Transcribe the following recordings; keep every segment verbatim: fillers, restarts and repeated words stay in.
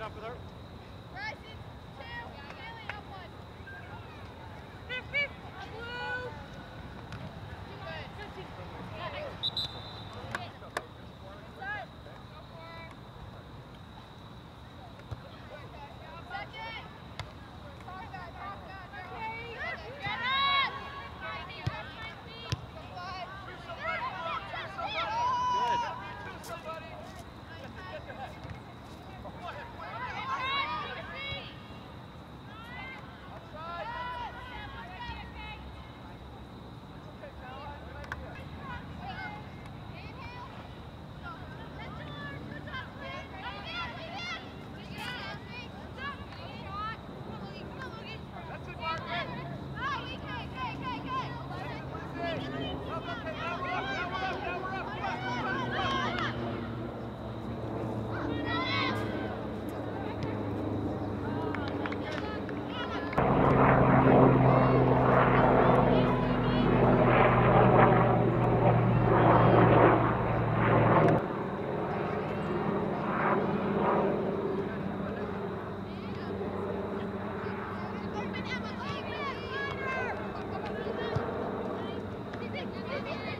Thank you.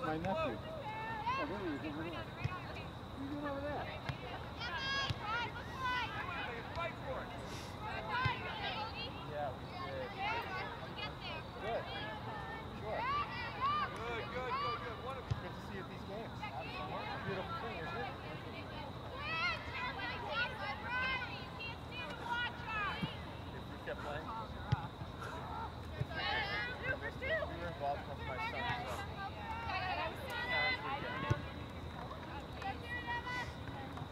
my nephew. Oh, really? He's over there. What are you doing over there? Fight for it. Yeah, we did. Good. Sure. Good, good, good, good. Wonderful. Good to see you at these games. Beautiful thing, isn't it? If we kept playing. We were involved with my son. So.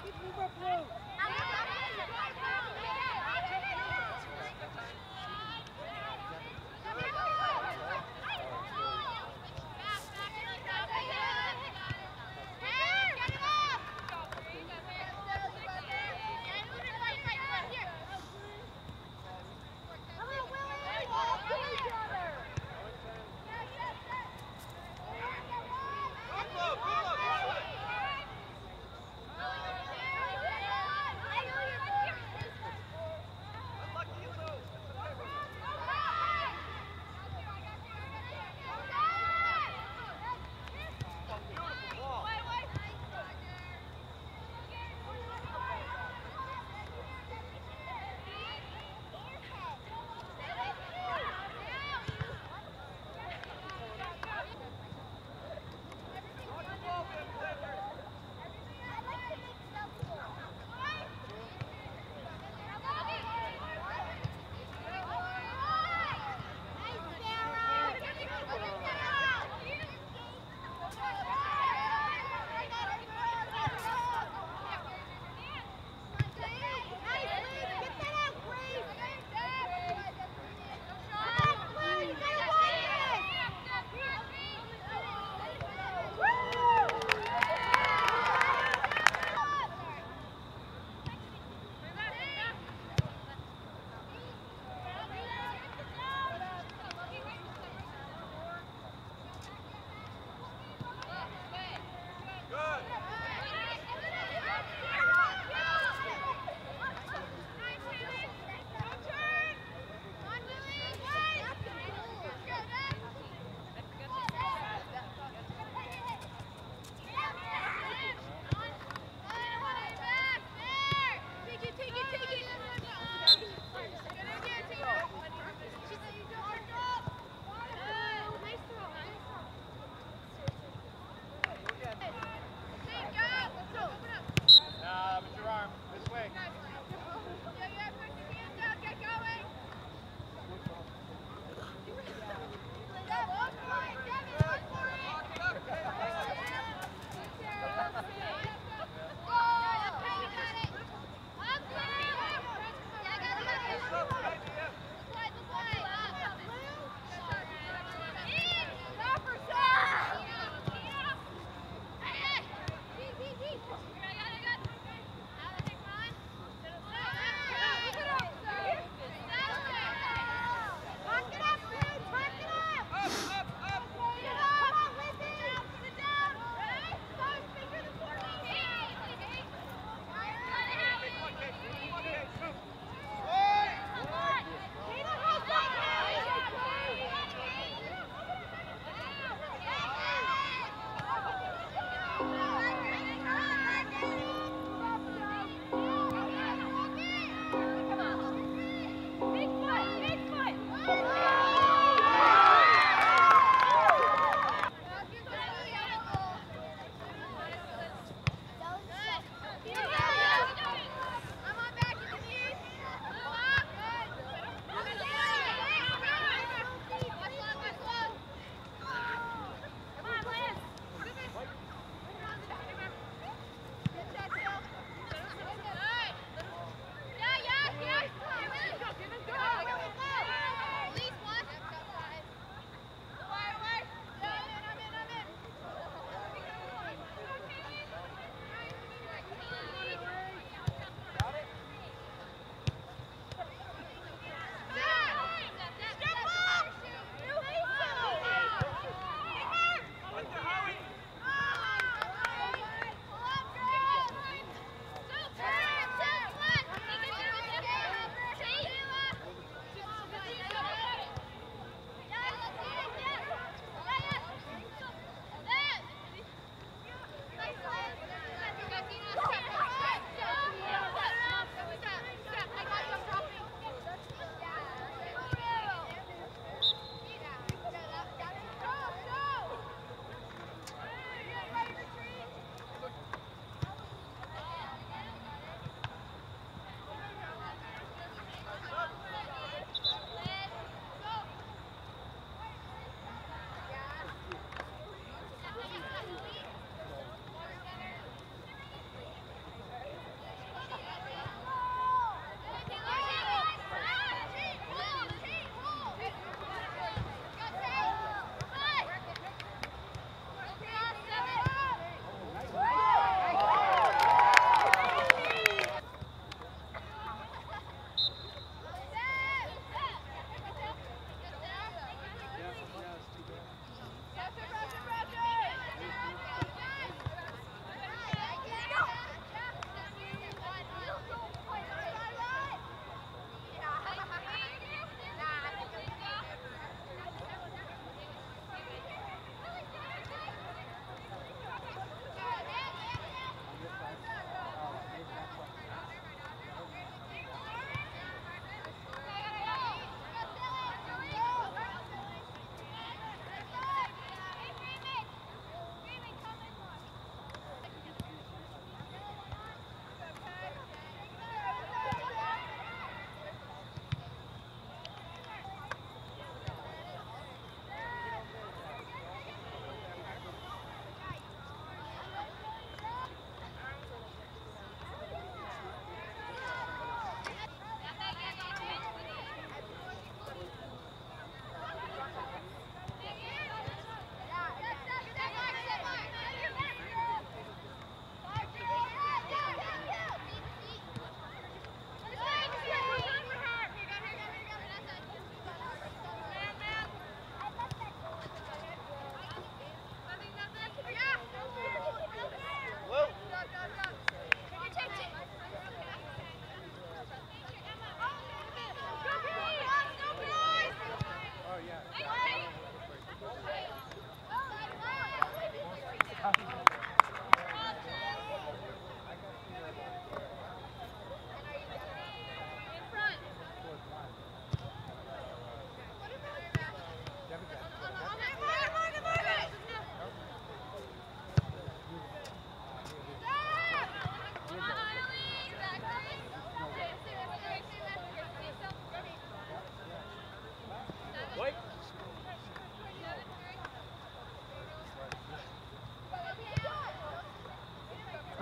Hey,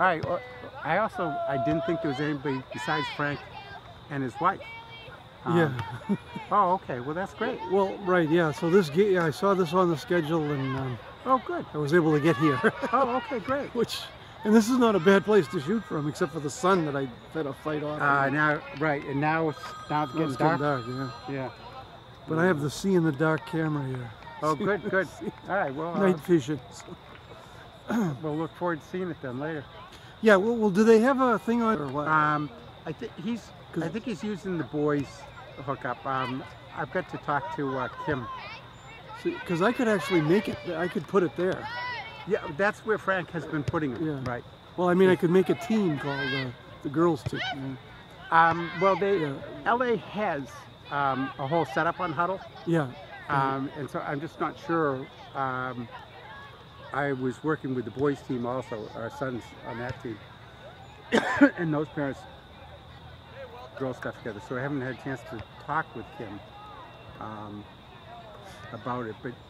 right. Well, I also I didn't think there was anybody besides Frank and his wife. Um, Yeah. Oh, okay. Well, that's great. Well, right, yeah. So this, ga- yeah, I saw this on the schedule, and um, Oh, good. I was able to get here. Oh, okay, great. Which, and this is not a bad place to shoot from, except for the sun that I had to fight off. Uh, now, right, and now it's now it's Now getting it's dark. getting dark, yeah. Yeah. But I have the see in the dark camera here. Oh, good, good. All right. Well, uh, Night vision. we'll look forward to seeing it then later. Yeah. Well, well, do they have a thing on it or what? Um, I think he's. 'Cause- I think he's using the boys' hookup. Um, I've got to talk to uh, Kim. Because I could actually make it. I could put it there. Yeah, that's where Frank has been putting it. Yeah. Right. Well, I mean, I could make a team called uh, the girls' team. Yeah. Um, well, they Yeah. L A has um, a whole setup on Huddle, Yeah. um, and so I'm just not sure. Um, I was working with the boys' team also, our sons on that team, and those parents girl stuff together. So I haven't had a chance to talk with Kim um, about it, but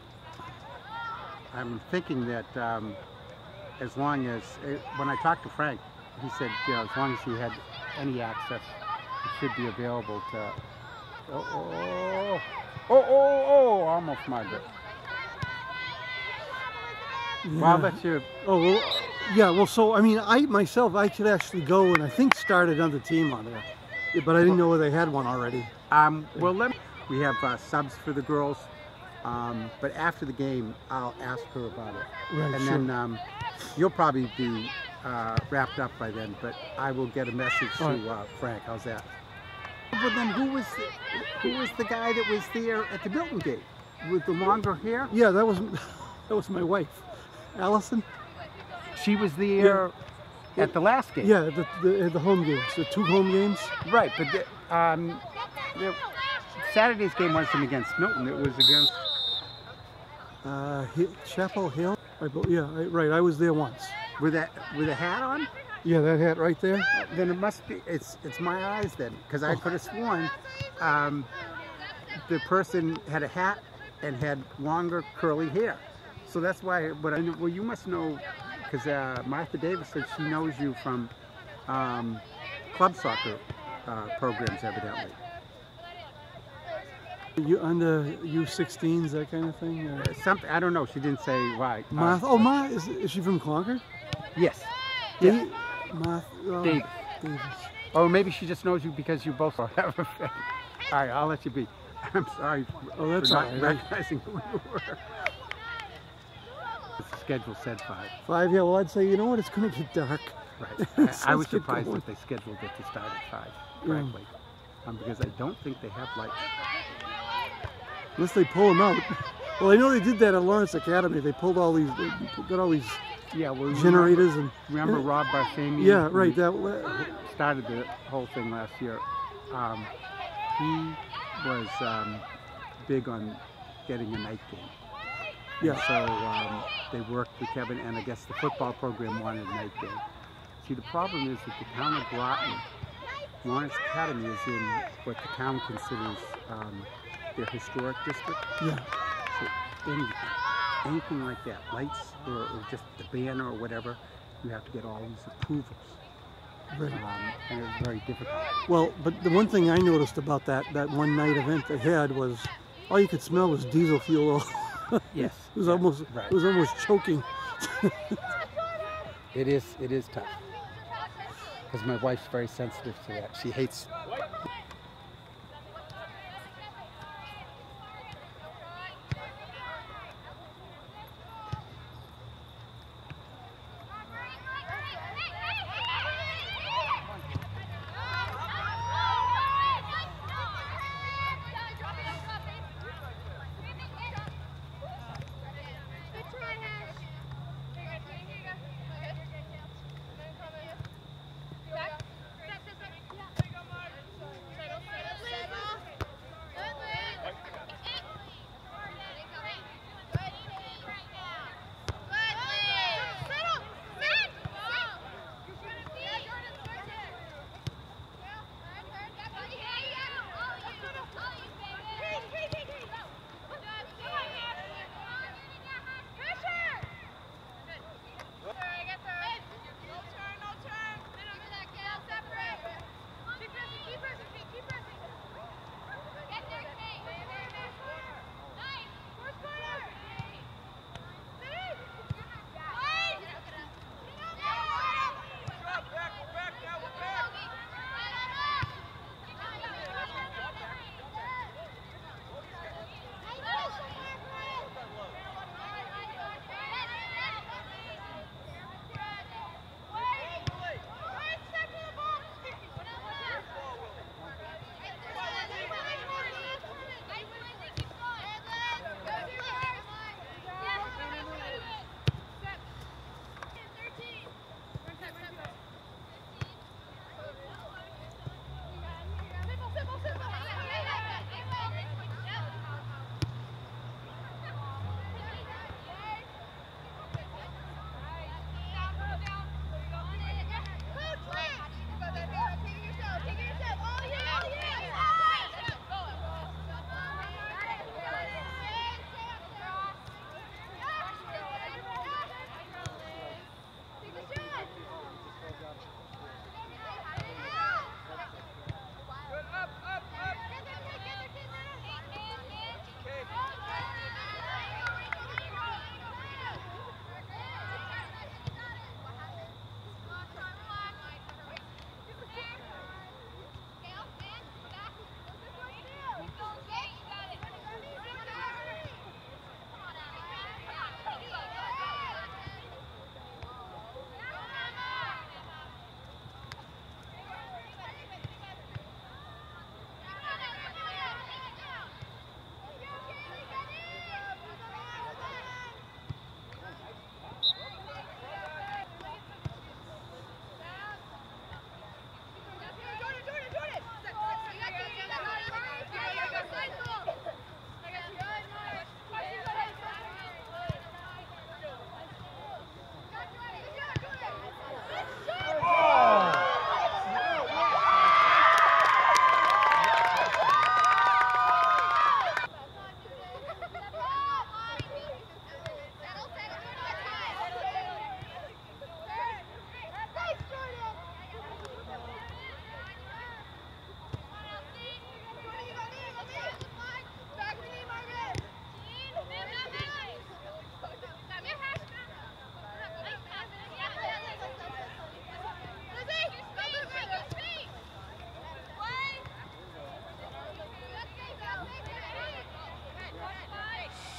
I'm thinking that um, as long as eh, when I talked to Frank, he said, you know, as long as he had any access, it should be available to. Oh, oh, oh, oh, oh, almost Margaret. Well, I'll Yeah. let you. Oh, well, yeah, well, so, I mean, I myself, I could actually go and I think start another team on there. Yeah, but I didn't know they had one already. Um, well, let me, we have uh, subs for the girls, um, but after the game, I'll ask her about it. Right, and sure. then um, you'll probably be uh, wrapped up by then, but I will get a message All right. to uh, Frank. How's that? But then who was the, who was the guy that was there at the Milton gate with the longer hair? Yeah, that was that was my wife, Allison. She was there at the last game. Yeah, the, the, the home games, the two home games. Right, but the, um, the, Saturday's game wasn't against Milton. It was against. Uh, Hi- Chapel Hill. I, bel- yeah, I, right, I was there once. With that with a hat on. Yeah, that hat right there. Then it must be. It's it's my eyes then, because I could have sworn um, the person had a hat and had longer curly hair. So that's why. But I knew, well, you must know, because uh, Martha Davis said she knows you from um, club soccer uh, programs, evidently. You under U sixteens, that kind of thing. Uh, Something I don't know. She didn't say why. Uh, Martha. Oh, Ma, is, is she from Concord? yes. Yeah. Martha. Uh, Davis. Davis. Or maybe she just knows you because you both have a family. All right, I'll let you be. I'm sorry for, Oh, that's for not all right. recognizing who you were. The schedule said five. Five. Yeah. Well, I'd say you know what? It's going to get dark. Right. Let's I, I was get surprised going. that they scheduled it to start at five, Yeah. frankly. Um, because I don't think they have lights. Unless they pull them out. Well, I know they did that at Lawrence Academy. They pulled all these, they got all these Yeah, well, you generators and. Remember, remember Rob Barthamy? Yeah, who right. That. started the whole thing last year. Um, he was um, big on getting a night game. Yeah. And so um, they worked with Kevin, and I guess the football program wanted a night game. See, the problem is that the town of Groton, Lawrence Academy is in what the town considers um, their historic district. Yeah. So anything, anything like that, lights or, or just the banner or whatever, you have to get all these approvals. Right. Um, and it's very difficult. Well, but the one thing I noticed about that that one night event they had was all you could smell was diesel fuel. Yes. It was yeah, almost right. it was almost choking. It is. It is tough. Because my wife's very sensitive to that. She hates.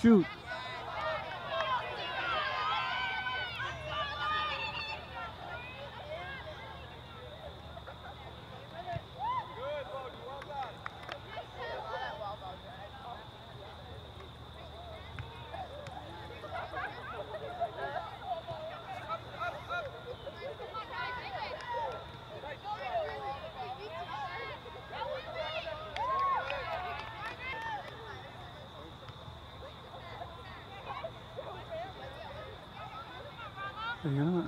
shoot. Yeah.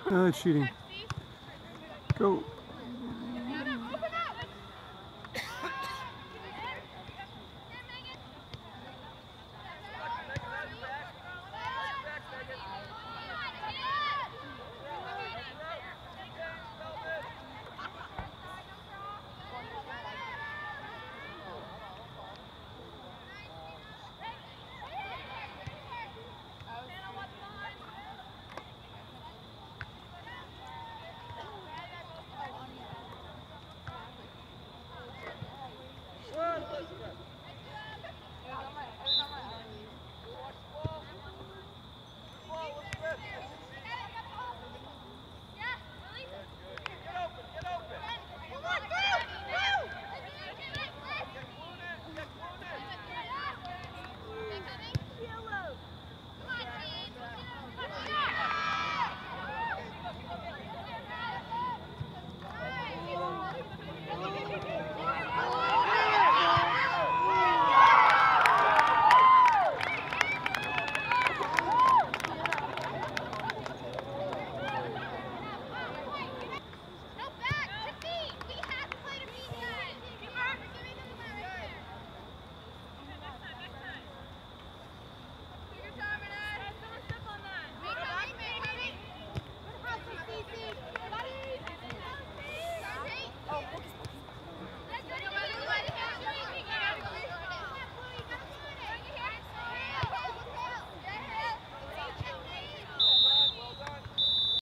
Uh, cheating. Go.